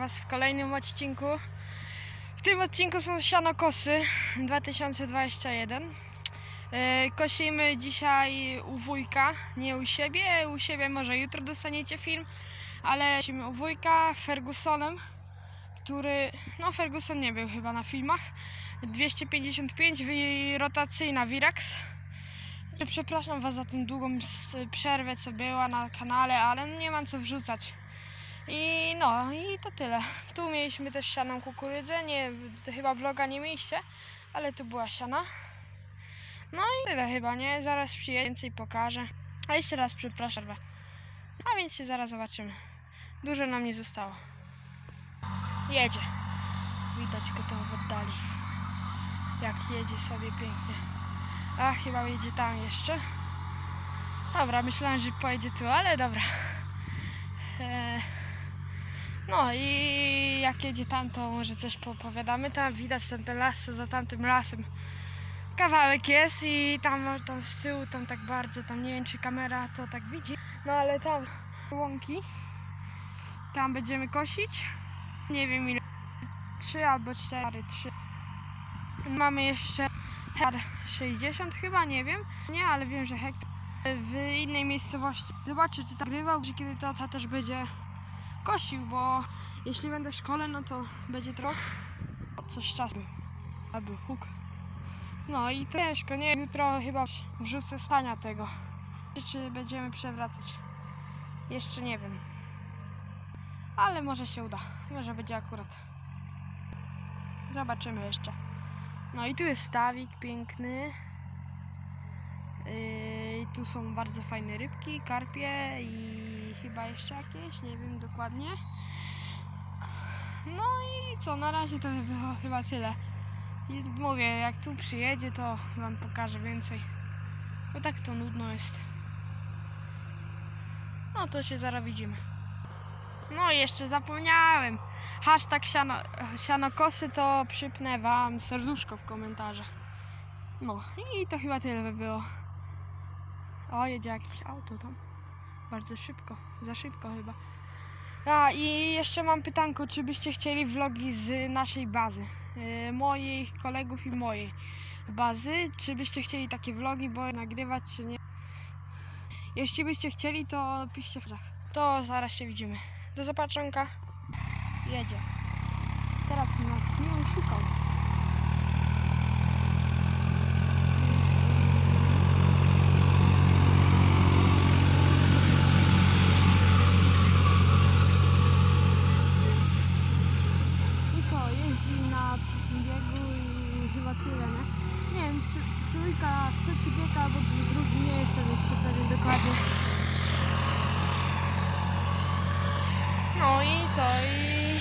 Was w kolejnym odcinku. W tym odcinku są sianokosy 2021. Kosimy dzisiaj u wujka, nie u siebie. U siebie może jutro dostaniecie film, ale kosimy u wujka Fergusonem, który, no Ferguson nie był chyba na filmach. 255 rotacyjna Virax. Przepraszam Was za tą długą przerwę, co była na kanale, ale nie mam co wrzucać. I no, i to tyle. Tu mieliśmy też sianą kukurydzę, nie, chyba vloga nie mieliście, ale tu była siana. No i tyle chyba, nie? Zaraz przyjedzie, więcej pokażę. A jeszcze raz przepraszam. A więc się zaraz zobaczymy. Dużo nam nie zostało. Jedzie. Widać go tam w oddali. Jak jedzie sobie pięknie. A chyba jedzie tam jeszcze. Dobra, myślałem, że pojedzie tu, ale dobra. No i jak jedzie tam, to może coś popowiadamy. Tam widać ten las, za tamtym lasem kawałek jest i tam z tyłu, tam tak bardzo, tam nie wiem czy kamera to tak widzi. No ale tam łąki, tam będziemy kosić. Nie wiem ile, 3 albo 4, 3. Mamy jeszcze hektar 60 chyba, nie wiem. Nie, ale wiem, że hektar w innej miejscowości. Zobaczę, czy tak grywał, że kiedy tata też będzie kosił, bo jeśli będę w szkole, no to będzie trochę coś czasu, aby huk. No i to ciężko, nie? Jutro chyba wrzucę spania tego. Czy będziemy przewracać? Jeszcze nie wiem. Ale może się uda. Może będzie akurat. Zobaczymy jeszcze. No i tu jest stawik piękny. Tu są bardzo fajne rybki, karpie i chyba jeszcze jakieś, nie wiem dokładnie. No i co, na razie to by było chyba tyle. I mówię, jak tu przyjedzie, to wam pokażę więcej. Bo tak to nudno jest. No to się zaraz widzimy. No i jeszcze zapomniałem. Hashtag sianokosy, to przypnę wam serduszko w komentarzach. No i to chyba tyle by było. O, jedzie jakieś auto tam. Bardzo szybko, za szybko chyba. A i jeszcze mam pytanko, czy byście chcieli vlogi z naszej bazy. Moich kolegów i mojej bazy. Czy byście chcieli takie vlogi, bo nagrywać czy nie. Jeśli byście chcieli, to piszcie w komentarzach. To zaraz się widzimy. Do zobaczonka. Jedzie. Teraz nas nie oszukał. Jeździ na trzecim biegu i chyba tyle, nie? Nie wiem, trójka, trzeci bieg albo drugi, nie jestem jeszcze pewien dokładnie. No i co? I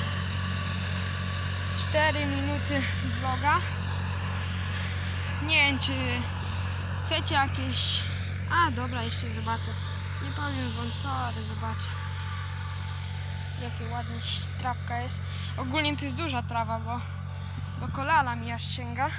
4 minuty vloga. Nie wiem, czy chcecie jakieś... A dobra, jeszcze zobaczę. Nie powiem wam co, ale zobaczę. Jakie ładnie trawka jest. Ogólnie to jest duża trawa, bo do kolana mi aż sięga.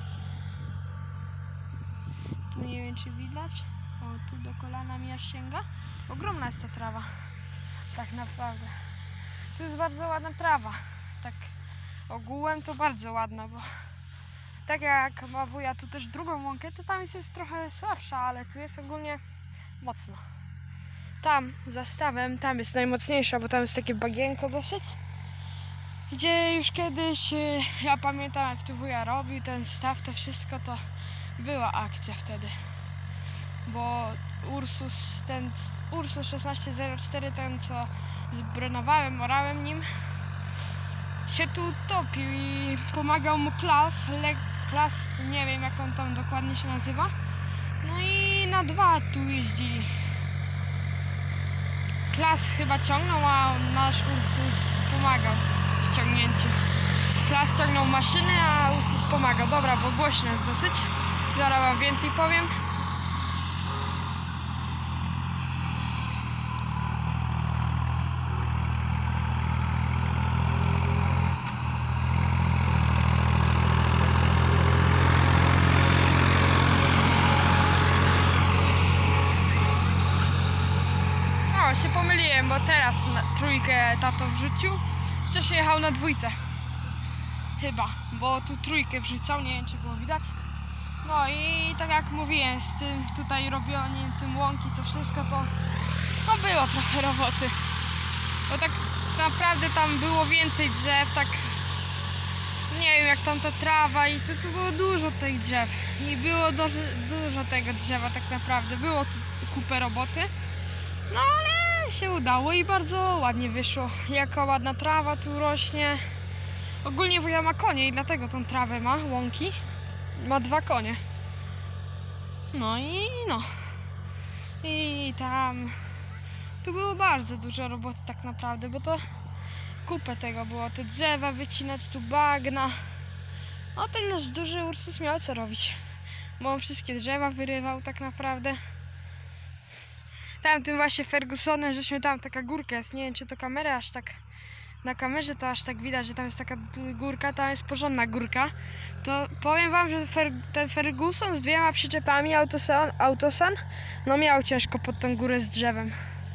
Tu nie wiem czy widać. O, tu do kolana mi aż sięga. Ogromna jest ta trawa. Tak naprawdę. To jest bardzo ładna trawa. Tak ogółem to bardzo ładna, bo tak jak ma wuja tu też drugą łąkę, to tam jest trochę słabsza, ale tu jest ogólnie mocno. Tam za stawem, tam jest najmocniejsza, bo tam jest takie bagienko dosyć. Gdzie już kiedyś, ja pamiętam jak tu wuja robił ten staw, to wszystko, to była akcja wtedy. Bo Ursus 1604, ten co zbronowałem, orałem nim, się tu topił i pomagał mu Klas, nie wiem jak on tam dokładnie się nazywa. No i na 2 tu jeździli. Klas chyba ciągnął, a nasz Ursus pomagał w ciągnięciu. Klas ciągnął maszynę, a Ursus pomagał. Dobra, bo głośno jest dosyć. Zaraz wam więcej powiem. Się pomyliłem, bo teraz trójkę tato wrzucił, Wcześniej jechał na dwójce. Chyba, bo tu trójkę wrzucał, nie wiem czy było widać. No i tak jak mówiłem, z tym tutaj robieniem tym łąki, to wszystko to no było trochę roboty. Bo tak naprawdę tam było więcej drzew, tak nie wiem jak tam ta trawa i tu było dużo tych drzew. I było dużo tego drzewa tak naprawdę, było tu kupę roboty. No ale się udało i bardzo ładnie wyszło. Jaka ładna trawa tu rośnie. Ogólnie wuja ma konie i dlatego tą trawę ma, łąki. Ma 2 konie. No i no. I tam... Tu było bardzo dużo roboty tak naprawdę, bo to kupę tego było. Te drzewa wycinać, tu bagna. No ten nasz duży Ursus miał co robić. Bo on wszystkie drzewa wyrywał tak naprawdę. Tam tym właśnie Fergusonem, żeśmy tam taka górka jest. Nie wiem czy to kamera aż tak... Na kamerze to aż tak widać, że tam jest taka górka, tam jest porządna górka. To powiem wam, że ten Ferguson z 2 przyczepami Autosan no miał ciężko pod tą górę z drzewem.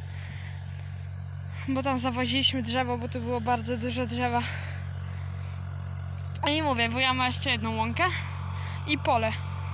Bo tam zawoziliśmy drzewo, bo tu było bardzo dużo drzewa. I mówię, wuja ma jeszcze jedną łąkę i pole.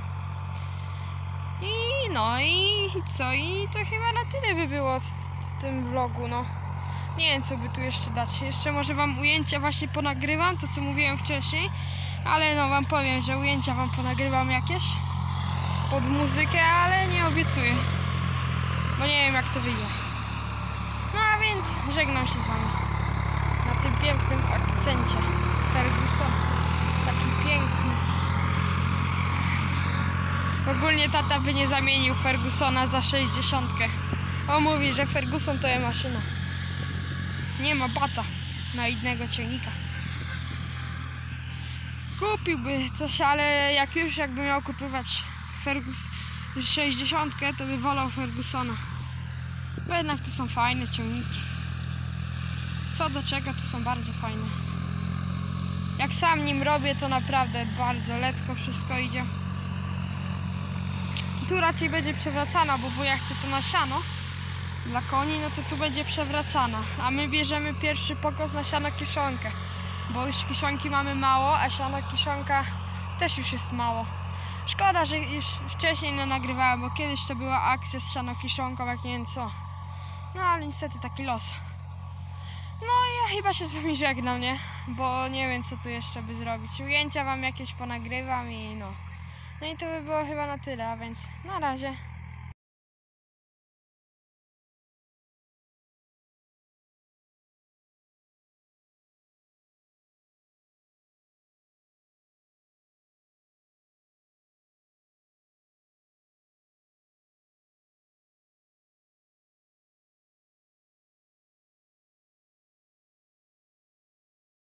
I no i co? I to chyba na tyle by było z tym vlogu, no. Nie wiem co by tu jeszcze dać. Jeszcze może wam ujęcia właśnie ponagrywam, to co mówiłem wcześniej. Ale no wam powiem, że ujęcia wam ponagrywam jakieś pod muzykę, ale nie obiecuję. Bo nie wiem jak to wyjdzie. No a więc żegnam się z wami. Na tym pięknym akcencie Ferguson. Taki piękny. Ogólnie tata by nie zamienił Fergusona za 60. On mówi, że Ferguson to jest maszyna. Nie ma bata na innego ciągnika. Kupiłby coś, ale jakby miał kupować 60, to by wolał Fergusona. Bo jednak to są fajne ciągniki. Co do czego, to są bardzo fajne. Jak sam nim robię, to naprawdę bardzo letko wszystko idzie. Tu raczej będzie przewracana, bo wuja chce to na siano. Dla koni, no to tu będzie przewracana. A my bierzemy pierwszy pokos na siano kiszonkę. Bo już kiszonki mamy mało, a siano kiszonka też już jest mało. Szkoda, że już wcześniej nie nagrywałem, bo kiedyś to była akcja z siano kiszonką, jak nie wiem co. No ale niestety taki los. No i ja chyba się z wami żegnam, nie? Bo nie wiem co tu jeszcze by zrobić. Ujęcia wam jakieś ponagrywam i no. No i to by było chyba na tyle, a więc na razie.